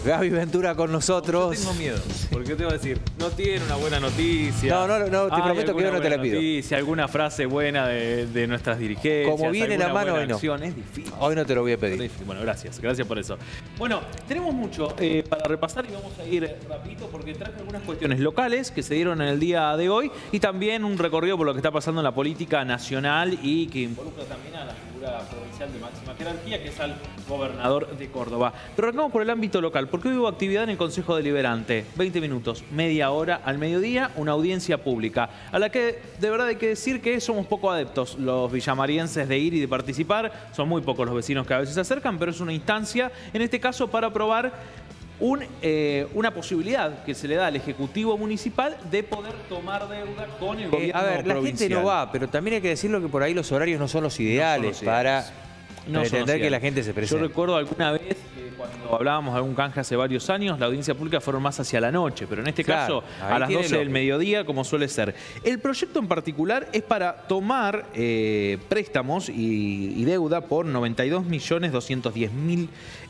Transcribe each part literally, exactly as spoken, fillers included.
Gaby Ventura con nosotros. Yo tengo miedo, porque te voy a decir, no tiene una buena noticia. No, no, no, te prometo que yo no te la pido. Noticia, alguna frase buena de, de nuestras dirigencias. Como viene la mano, hoy no. Es difícil. Hoy no te lo voy a pedir. Bueno, gracias, gracias por eso. Bueno, tenemos mucho eh, para repasar y vamos a ir rapidito porque traje algunas cuestiones locales que se dieron en el día de hoy y también un recorrido por lo que está pasando en la política nacional y que involucra también a la figura provincial de máxima jerarquía, que es al gobernador de Córdoba. Pero arrancamos por el ámbito local, porque hoy hubo actividad en el Consejo Deliberante. veinte minutos, media hora al mediodía, una audiencia pública, a la que de verdad hay que decir que somos poco adeptos los villamarienses de ir y de participar. Son muy pocos los vecinos que a veces se acercan, pero es una instancia, en este caso, para aprobar Un, eh, una posibilidad que se le da al Ejecutivo Municipal de poder tomar deuda con el gobierno eh, A ver, la provincial. gente no va, pero también hay que decirlo que por ahí los horarios no son los ideales, no son los ideales. para no pretender que la gente se presente. Yo recuerdo alguna vez que cuando hablábamos de algún canje hace varios años, la audiencia pública fueron más hacia la noche, pero en este claro, caso a las doce del mediodía, como suele ser. El proyecto en particular es para tomar eh, préstamos y, y deuda por noventa y dos millones doscientos diez mil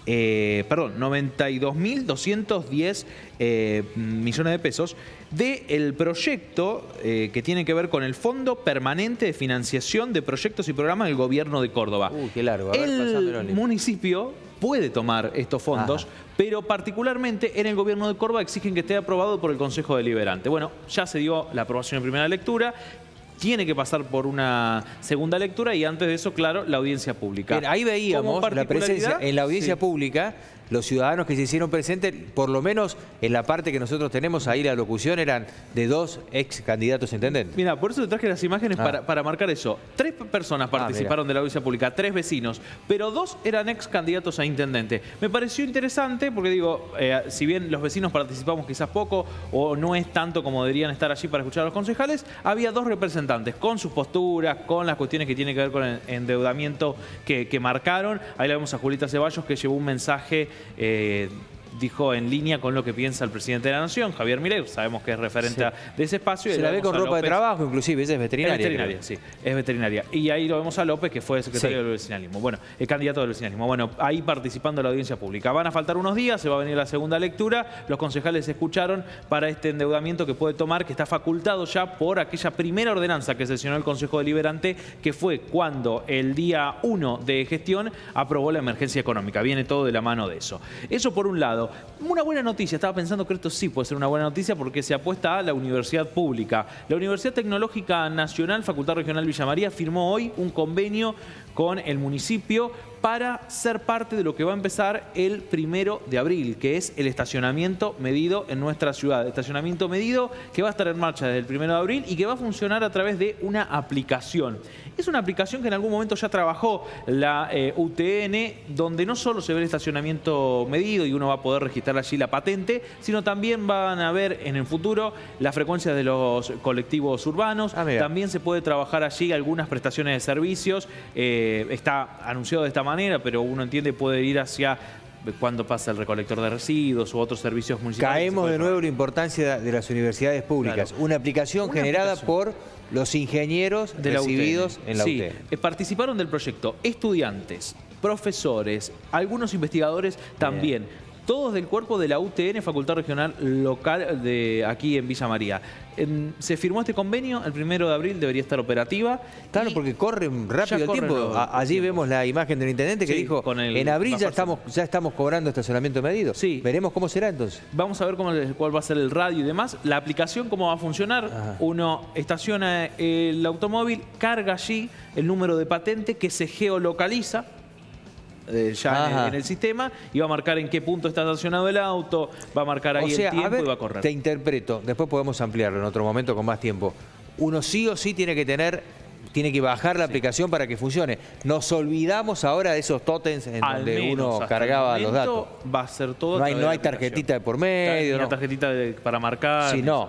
Eh, perdón, noventa y dos mil doscientos diez eh, millones de pesos del proyecto eh, que tiene que ver con el Fondo Permanente de Financiación de Proyectos y Programas del Gobierno de Córdoba. Uh, qué largo. A ver, el municipio puede tomar estos fondos, ajá, pero particularmente en el Gobierno de Córdoba exigen que esté aprobado por el Consejo Deliberante. Bueno, ya se dio la aprobación en primera lectura. Tiene que pasar por una segunda lectura y antes de eso, claro, la audiencia pública. Bien, ahí veíamos la presencia en la audiencia sí. pública. Los ciudadanos que se hicieron presentes, por lo menos en la parte que nosotros tenemos ahí, la locución, eran de dos ex candidatos a intendente. Mira, por eso te traje las imágenes ah. para, para marcar eso. Tres personas participaron ah, de la audiencia pública, tres vecinos, pero dos eran ex candidatos a intendente. Me pareció interesante porque digo, eh, si bien los vecinos participamos quizás poco o no es tanto como deberían estar allí para escuchar a los concejales, había dos representantes con sus posturas, con las cuestiones que tienen que ver con el endeudamiento que, que marcaron. Ahí la vemos a Julieta Ceballos, que llevó un mensaje Eh, dijo en línea con lo que piensa el presidente de la Nación, Javier Milei, sabemos que es referente sí. de ese espacio. Se la ve con ropa López. de trabajo, inclusive, ella es veterinaria. Es veterinaria, creo. sí, es veterinaria. Y ahí lo vemos a López, que fue secretario sí. del vecinalismo. Bueno, el candidato del vecinalismo. Bueno, ahí participando en la audiencia pública. Van a faltar unos días, se va a venir la segunda lectura. Los concejales escucharon para este endeudamiento que puede tomar, que está facultado ya por aquella primera ordenanza que sesionó el Consejo Deliberante, que fue cuando el día uno de gestión aprobó la emergencia económica. Viene todo de la mano de eso. Eso por un lado. Una buena noticia, estaba pensando que esto sí puede ser una buena noticia porque se apuesta a la universidad pública. La Universidad Tecnológica Nacional, Facultad Regional Villa María, firmó hoy un convenio con el municipio para ser parte de lo que va a empezar el primero de abril, que es el estacionamiento medido en nuestra ciudad. Estacionamiento medido que va a estar en marcha desde el primero de abril y que va a funcionar a través de una aplicación. Es una aplicación que en algún momento ya trabajó la eh, U T N, donde no solo se ve el estacionamiento medido y uno va a poder registrar allí la patente, sino también van a ver en el futuro las frecuencias de los colectivos urbanos. Ah, también se puede trabajar allí algunas prestaciones de servicios. Eh, está anunciado de esta manera. manera, pero uno entiende puede ir hacia cuando pasa el recolector de residuos u otros servicios municipales. Caemos de nuevo en la importancia de las universidades públicas. Claro. Una aplicación Una generada aplicación. por los ingenieros de recibidos la en la sí, U T N. Participaron del proyecto estudiantes, profesores, algunos investigadores también. Bien. Todos del cuerpo de la U T N, Facultad Regional Local de aquí en Villa María. En, se firmó este convenio, el primero de abril debería estar operativa. Claro, porque corre rápido el tiempo. Lo, a, allí tiempo. vemos la imagen del intendente que sí, dijo, con el, en abril ya estamos, ya estamos cobrando estacionamiento medido. Sí. Veremos cómo será entonces. Vamos a ver cómo, cuál va a ser el radio y demás. La aplicación, cómo va a funcionar. Ajá. Uno estaciona el automóvil, carga allí el número de patente que se geolocaliza. Eh, ya en el, en el sistema y va a marcar en qué punto está estacionado el auto, va a marcar ahí o sea, el tiempo ver, y va a correr. Te interpreto, después podemos ampliarlo en otro momento con más tiempo. Uno sí o sí tiene que tener, tiene que bajar la sí. aplicación para que funcione. Nos olvidamos ahora de esos tótems en Al donde menos, uno cargaba los datos. Va a ser todo. No hay, no hay tarjetita de por medio. Una no. tarjetita de, para marcar. Sí, no.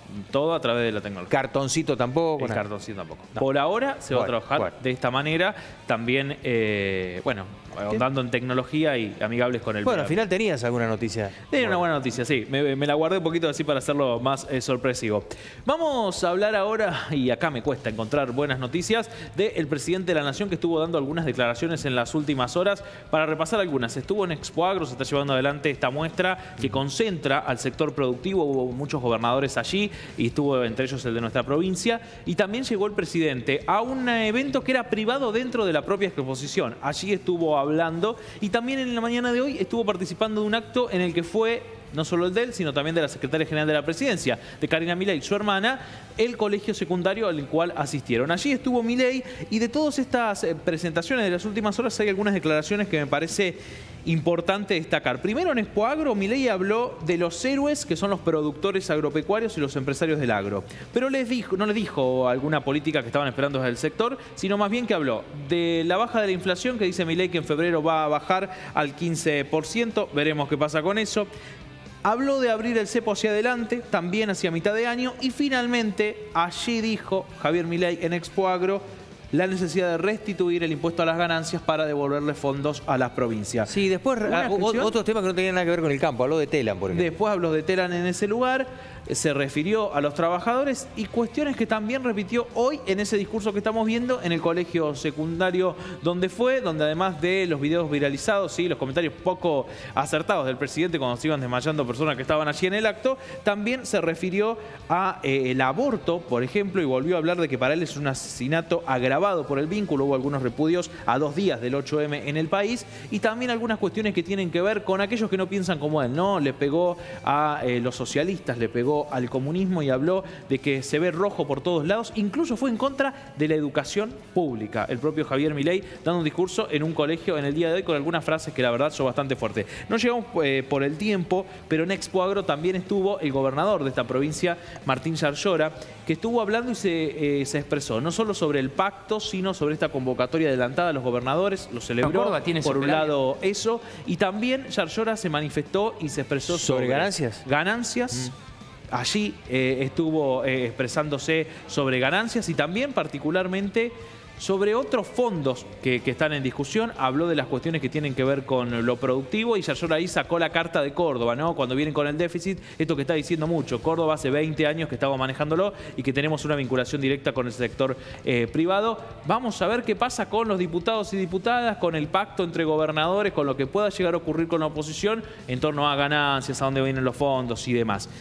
todo a través de la tecnología. Cartoncito tampoco. El cartoncito tampoco. No. Por ahora se bueno, va a trabajar bueno. de esta manera. También, eh, bueno, ahondando en tecnología y amigables con el Bueno, al final tenías alguna noticia. Tenía bueno. una buena noticia, sí. Me, me la guardé un poquito así para hacerlo más eh, sorpresivo. Vamos a hablar ahora, y acá me cuesta encontrar buenas noticias, del presidente de la Nación, que estuvo dando algunas declaraciones en las últimas horas. Para repasar algunas, estuvo en Expoagro, se está llevando adelante esta muestra que concentra al sector productivo. Hubo muchos gobernadores allí y estuvo entre ellos el de nuestra provincia. Y también llegó el presidente a un evento que era privado dentro de la propia exposición. Allí estuvo hablando y también en la mañana de hoy estuvo participando de un acto en el que fue no solo el de él, sino también de la secretaria general de la presidencia, de Karina Milei, su hermana, el colegio secundario al cual asistieron. Allí estuvo Milei y de todas estas presentaciones de las últimas horas hay algunas declaraciones que me parece importante destacar. Primero, en Expoagro, Milei habló de los héroes que son los productores agropecuarios y los empresarios del agro. Pero les dijo, no les dijo alguna política que estaban esperando desde el sector, sino más bien que habló de la baja de la inflación, que dice Milei que en febrero va a bajar al quince por ciento. Veremos qué pasa con eso. Habló de abrir el cepo hacia adelante, también hacia mitad de año. Y finalmente, allí dijo Javier Milei en Expoagro la necesidad de restituir el impuesto a las ganancias para devolverle fondos a las provincias. Sí, después otros temas que no tenían nada que ver con el campo. Habló de Telam, por ejemplo. Después habló de Telam en ese lugar. Se refirió a los trabajadores y cuestiones que también repitió hoy en ese discurso que estamos viendo en el colegio secundario donde fue, donde además de los videos viralizados, ¿sí?, los comentarios poco acertados del presidente cuando se iban desmayando personas que estaban allí en el acto, también se refirió a eh, el aborto, por ejemplo, y volvió a hablar de que para él es un asesinato agravado por el vínculo. Hubo algunos repudios a dos días del ocho eme en el país y también algunas cuestiones que tienen que ver con aquellos que no piensan como él, ¿no? Le pegó a eh, los socialistas, le pegó al comunismo y habló de que se ve rojo por todos lados. Incluso fue en contra de la educación pública. El propio Javier Milei dando un discurso en un colegio en el día de hoy con algunas frases que la verdad son bastante fuertes. No llegamos eh, por el tiempo, pero en Expoagro también estuvo el gobernador de esta provincia, Martín Yarlora, que estuvo hablando y se, eh, se expresó no solo sobre el pacto, sino sobre esta convocatoria adelantada a los gobernadores. Lo celebró, por un lado eso, y también Yarlora se manifestó y se expresó sobre, ¿Sobre ganancias. Ganancias. Mm. Allí eh, estuvo eh, expresándose sobre ganancias y también particularmente sobre otros fondos que, que están en discusión. Habló de las cuestiones que tienen que ver con lo productivo y Yarlora ahí sacó la carta de Córdoba, ¿no? Cuando vienen con el déficit, esto que está diciendo mucho. Córdoba hace veinte años que estaba manejándolo y que tenemos una vinculación directa con el sector eh, privado. Vamos a ver qué pasa con los diputados y diputadas, con el pacto entre gobernadores, con lo que pueda llegar a ocurrir con la oposición en torno a ganancias, a dónde vienen los fondos y demás.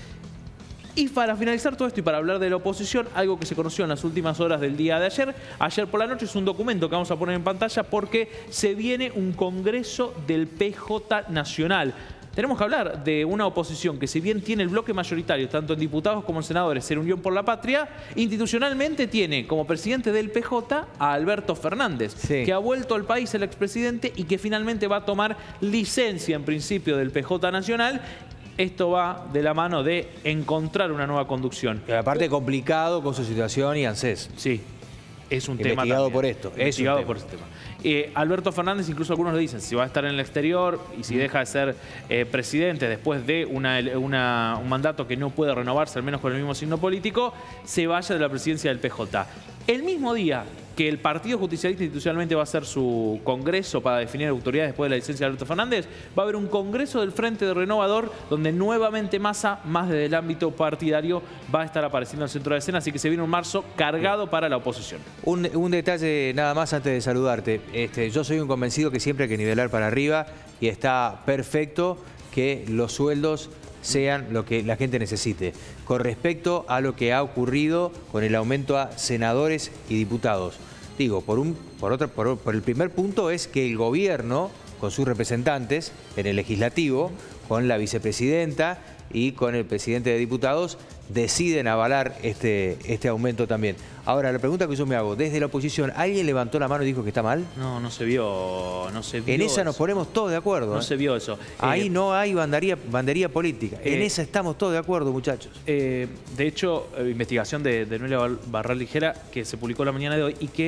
Y para finalizar todo esto y para hablar de la oposición, algo que se conoció en las últimas horas del día de ayer, ayer por la noche, es un documento que vamos a poner en pantalla porque se viene un congreso del P J Nacional. Tenemos que hablar de una oposición que, si bien tiene el bloque mayoritario, tanto en diputados como en senadores, en Unión por la Patria, institucionalmente tiene como presidente del P J a Alberto Fernández, sí, que ha vuelto al país el expresidente y que finalmente va a tomar licencia en principio del P J Nacional. Esto va de la mano de encontrar una nueva conducción. Pero aparte complicado con su situación y ANSES. Sí, es un tema investigado por esto. Investigado por este tema. Eh, Alberto Fernández, incluso algunos le dicen, si va a estar en el exterior y si deja de ser eh, presidente después de una, una, un mandato que no puede renovarse, al menos con el mismo signo político, se vaya de la presidencia del P J. El mismo día que el Partido Justicialista institucionalmente va a hacer su congreso para definir autoridades después de la licencia de Alberto Fernández, va a haber un congreso del Frente de Renovador donde nuevamente Massa, más desde el ámbito partidario, va a estar apareciendo en el centro de escena, así que se viene un marzo cargado para la oposición. Un, un detalle nada más antes de saludarte. Este, yo soy un convencido que siempre hay que nivelar para arriba y está perfecto que los sueldos sean lo que la gente necesite. Con respecto a lo que ha ocurrido con el aumento a senadores y diputados. Digo, por, un, por, otro, por, por el primer punto es que el gobierno, con sus representantes en el legislativo, con la vicepresidenta y con el presidente de diputados, deciden avalar este, este aumento también. Ahora, la pregunta que yo me hago, desde la oposición, ¿alguien levantó la mano y dijo que está mal? No, no se vio, no se vio En esa eso. Nos ponemos todos de acuerdo. No ¿eh? se vio eso. Ahí eh, no hay bandería, bandería política. Eh, en esa estamos todos de acuerdo, muchachos. Eh, de hecho, eh, investigación de, de Noelia Barral Ligera, que se publicó la mañana de hoy y que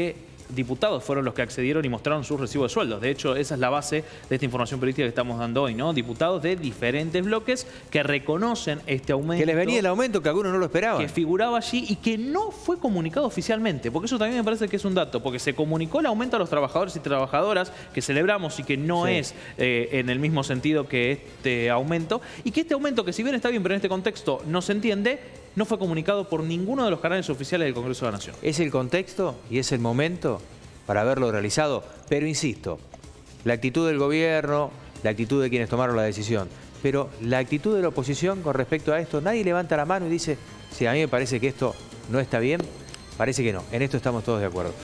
diputados fueron los que accedieron y mostraron sus recibos de sueldos. De hecho, esa es la base de esta información política que estamos dando hoy, ¿no? Diputados de diferentes bloques que reconocen este aumento. Que les venía el aumento que algunos no lo esperaban. Que figuraba allí y que no fue comunicado oficialmente, porque eso también me parece que es un dato, porque se comunicó el aumento a los trabajadores y trabajadoras que celebramos y que no sí. es eh, en el mismo sentido que este aumento, y que este aumento, que si bien está bien, pero en este contexto no se entiende, no fue comunicado por ninguno de los canales oficiales del Congreso de la Nación. Es el contexto y es el momento para haberlo realizado, pero insisto, la actitud del gobierno, la actitud de quienes tomaron la decisión, pero la actitud de la oposición con respecto a esto, nadie levanta la mano y dice, si a mí me parece que esto no está bien, parece que no, en esto estamos todos de acuerdo.